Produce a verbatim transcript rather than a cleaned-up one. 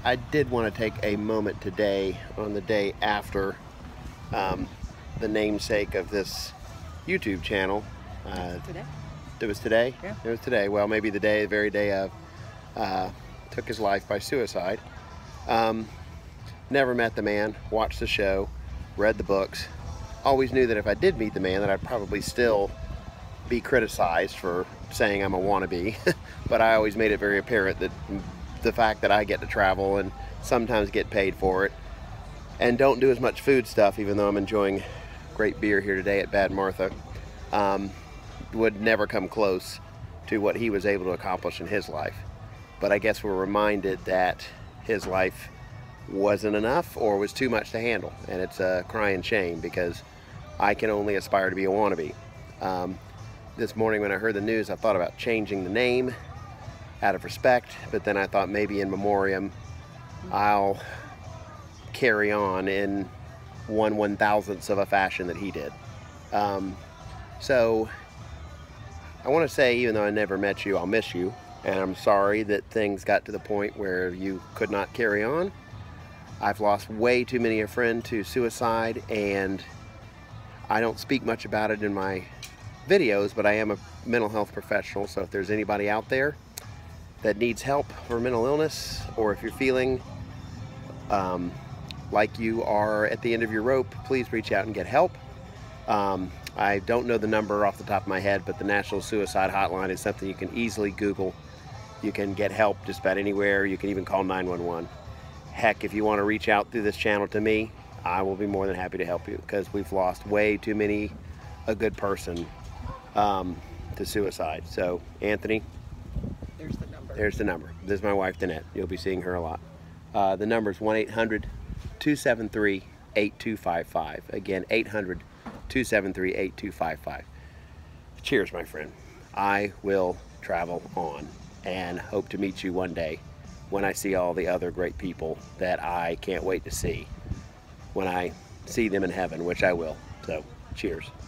I did want to take a moment today, on the day after um, the namesake of this YouTube channel. Uh, today? It was today? Yeah. It was today. Well, maybe the day, the very day of, uh, took his life by suicide. Um, never met the man, watched the show, read the books. Always knew that if I did meet the man, that I'd probably still be criticized for saying I'm a wannabe. But I always made it very apparent that the fact that I get to travel and sometimes get paid for it and don't do as much food stuff, even though I'm enjoying great beer here today at Bad Martha, um, would never come close to what he was able to accomplish in his life. But I guess we're reminded that his life wasn't enough or was too much to handle, and it's a crying shame because I can only aspire to be a wannabe. Um, this morning when I heard the news, I thought about changing the name out of respect, but then I thought maybe in memoriam I'll carry on in one one thousandths of a fashion that he did. Um, so I want to say, even though I never met you, I'll miss you, and I'm sorry that things got to the point where you could not carry on. I've lost way too many a friend to suicide, and I don't speak much about it in my videos, but I am a mental health professional, so if there's anybody out there that needs help for mental illness, or if you're feeling um, like you are at the end of your rope, please reach out and get help. Um, I don't know the number off the top of my head, but the National Suicide Hotline is something you can easily Google. You can get help just about anywhere. You can even call nine one one. Heck, if you want to reach out through this channel to me, I will be more than happy to help you, because we've lost way too many a good person um, to suicide. So, Anthony, There's the number. there's the number. This is my wife, Danette. You'll be seeing her a lot. Uh, the number is one eight hundred, two seven three, eight two five five. Again, eight hundred, two seven three, eight two five five. Cheers, my friend. I will travel on and hope to meet you one day when I see all the other great people that I can't wait to see when I see them in heaven, which I will. So, cheers.